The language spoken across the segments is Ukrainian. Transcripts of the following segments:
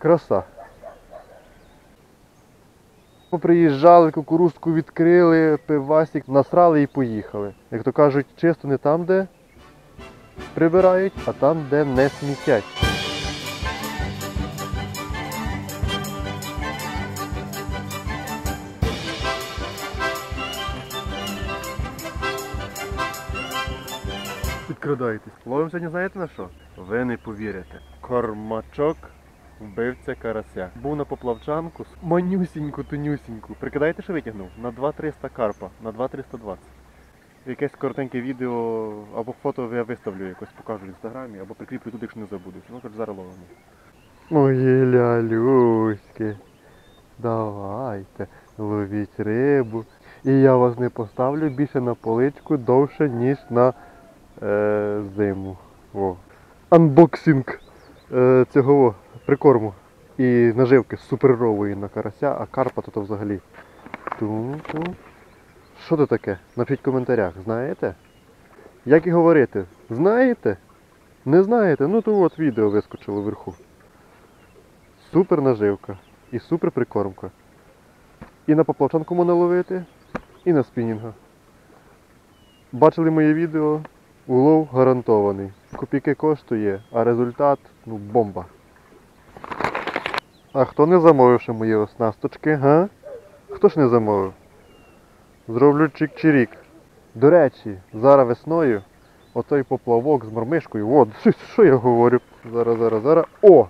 Краса. Ми приїжджали, кукурузку відкрили, пивасик, насрали і поїхали. Як то кажуть, чисто не там, де прибирають, а там, де не смітять. Підкрадайтесь. Ловимо сьогодні, знаєте на що? Ви не повірите. Кормачок вбивця карася. Був на поплавчанку, манюсіньку, тонюсіньку. Прикидаєте, що витягнув? На 2-300 карпа, на 2-320. Якесь коротеньке відео або фото я виставлю, якось покажу в інстаграмі, або прикріплю тут, якщо не забудеш. Ну, тож зараз ловимо. Мої лялюськи, давайте, ловіть рибу. І я вас не поставлю більше на поличку довше, ніж на зиму. О. Анбоксинг цього прикорму і наживки суперової на карася, а карпа то взагалі. Що це таке? Напишіть в коментарях, знаєте? Як і говорити? Знаєте? Не знаєте? Ну то от відео вискочило вверху. Супер наживка і супер прикормка. І на поплавчанку можна ловити, і на спінінга. Бачили моє відео? Улов гарантований. Копійки коштує, а результат, ну, бомба. А хто не замовив ще мої оснасточки, га? Хто ж не замовив? Зроблю чик-чирік. До речі, зараз весною оцей поплавок з мормишкою, от, що я говорю? Зараз. О!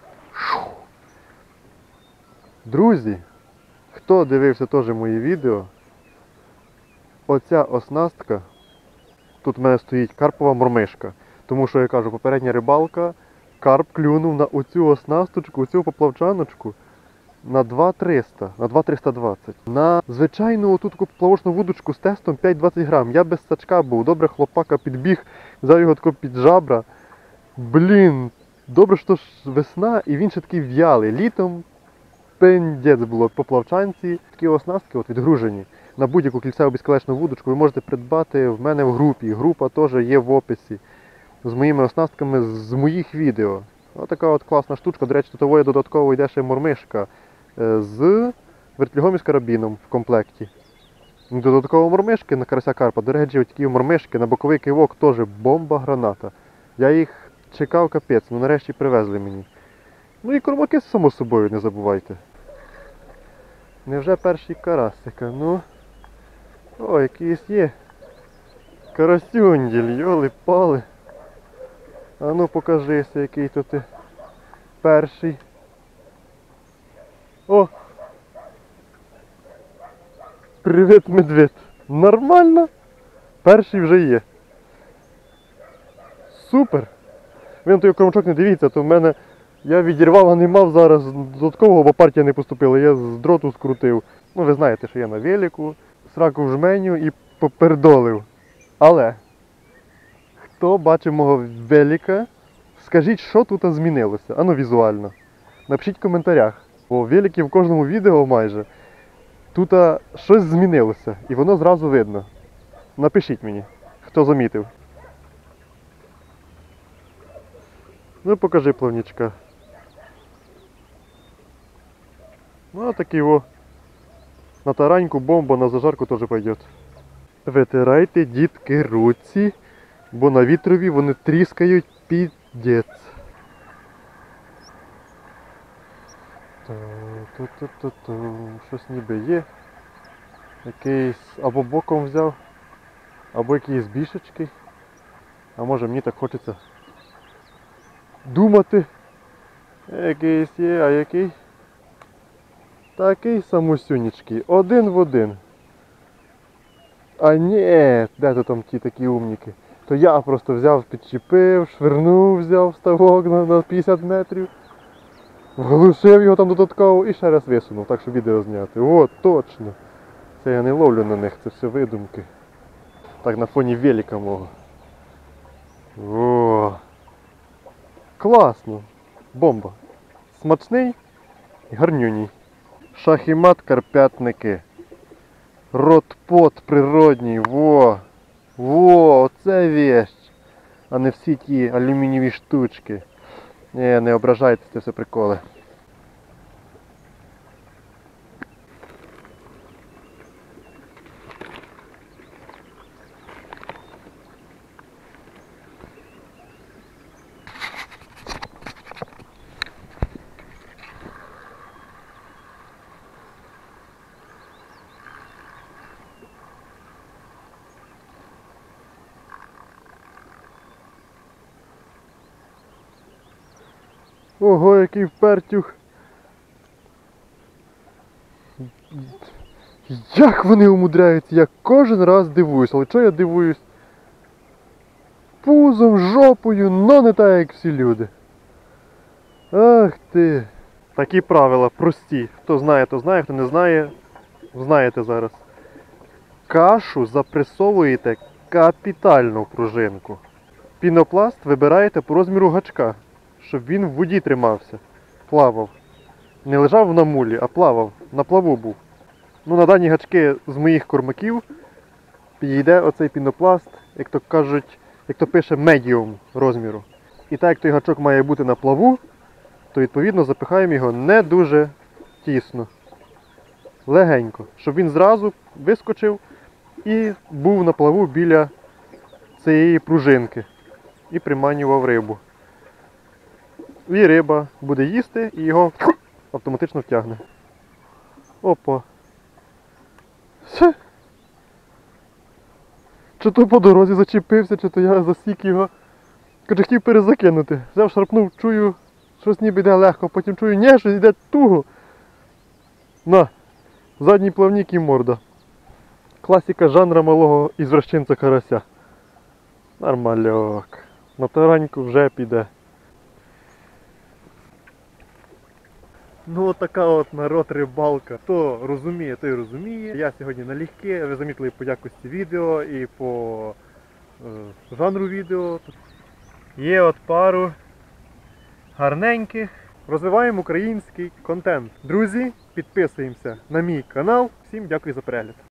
Друзі, хто дивився теж мої відео, оця оснастка, тут в мене стоїть карпова мормишка. Тому що, я кажу, попередня рибалка, карп клюнув на оцю оснасточку, оцю поплавчаночку на 2-300, на 2-320. На звичайну оту таку поплавочну вудочку з тестом 5-20 грам. Я без сачка був, добре хлопака підбіг, взяв його тако під жабра. Блін, добре, що ж весна і він ще такий в'ялий. Літом пендець було по плавчанці. Такі оснастки от відгружені. На будь-яку кільцеву безкалечну вудочку ви можете придбати в мене в групі. Група теж є в описі. З моїми оснастками з моїх відео. Отака от класна штучка. До речі, тут додатково йде ще мормишка з вертлюгом і з карабіном в комплекті. Додатково мормишки на карася карпа. До речі, такі мормишки на боковий кивок теж бомба-граната. Я їх чекав капець, ну нарешті привезли мені. Ну і кормаки, само собою, не забувайте. Невже перший карасика? Ну, о, якийсь є. Карасюнділь, йоли-пали. А ну покажися, який то ти перший. О! Привіт, медведь. Нормально? Перший вже є. Супер! Ви на той кормачок не дивіться, то в мене я відірвав, а не мав зараз додаткового, бо партія не поступила. Я з дроту скрутив. Ну ви знаєте, що я на велику, сраку в жменю і попердолив. Але хто бачив мого велика, скажіть, що тут змінилося? Ану візуально. Напишіть в коментарях. Бо велики в кожному відео майже. Тут щось змінилося. І воно зразу видно. Напишіть мені, хто замітив. Ну покажи плавнічка. Ну такий во. На тараньку бомба, на зажарку теж пойдет. Витирайте, дітки, руці. Бо на вітрові вони тріскають підець. Щось ніби є. Якийсь або боком взяв, або якийсь більшечки. А може мені так хочеться думати. Якийсь є, а який? Такий самосюнічкий. Один в один. А ні, де то там ті такі умніки? То я просто взяв, підчепив, швирнув, взяв ставок на 50 метрів, глушив його там додатково і ще раз висунув, так щоб відео зняти. О, точно. Це я не ловлю на них, це все видумки. Так, на фоні велика мого. О, класно. Бомба. Смачний і гарнюній. Шах і мат, карпятники. Ротпот природній, во! Во, оце вещь! А не всі ті алюмінієві штучки. Не ображайтесь, це все приколи. Ого, який впертюх. Як вони умудряються, я кожен раз дивуюсь, але чого я дивуюсь? Пузом, жопою, но не так, як всі люди. Ах ти. Такі правила прості. Хто знає, то знає, хто не знає, знаєте зараз. Кашу запресовуєте капітально в пружинку. Пінопласт вибираєте по розміру гачка, щоб він в воді тримався, плавав. Не лежав на мулі, а плавав, на плаву був. Ну, на дані гачки з моїх кормаків підійде оцей пінопласт, як то кажуть, як то пише медіум розміру. І так як той гачок має бути на плаву, то відповідно запихаємо його не дуже тісно. Легенько, щоб він зразу вискочив і був на плаву біля цієї пружинки. І приманював рибу. І риба буде їсти і його автоматично втягне. Опа. Все. Чи то по дорозі зачепився, чи то я засік його. Короче, хотів перезакинути. Взяв, шарпнув, чую, щось ніби йде легко, потім чую, ні, щось йде туго. На, задній плавник і морда. Класика жанра малого ізвращенця карася. Нормальок. На тараньку вже піде. Ну от така от народ рибалка. Хто розуміє, той розуміє. Я сьогодні налегке, ви замітили по якості відео і по жанру відео. Є от пару гарненьких. Розвиваємо український контент. Друзі, підписуємося на мій канал. Всім дякую за перегляд.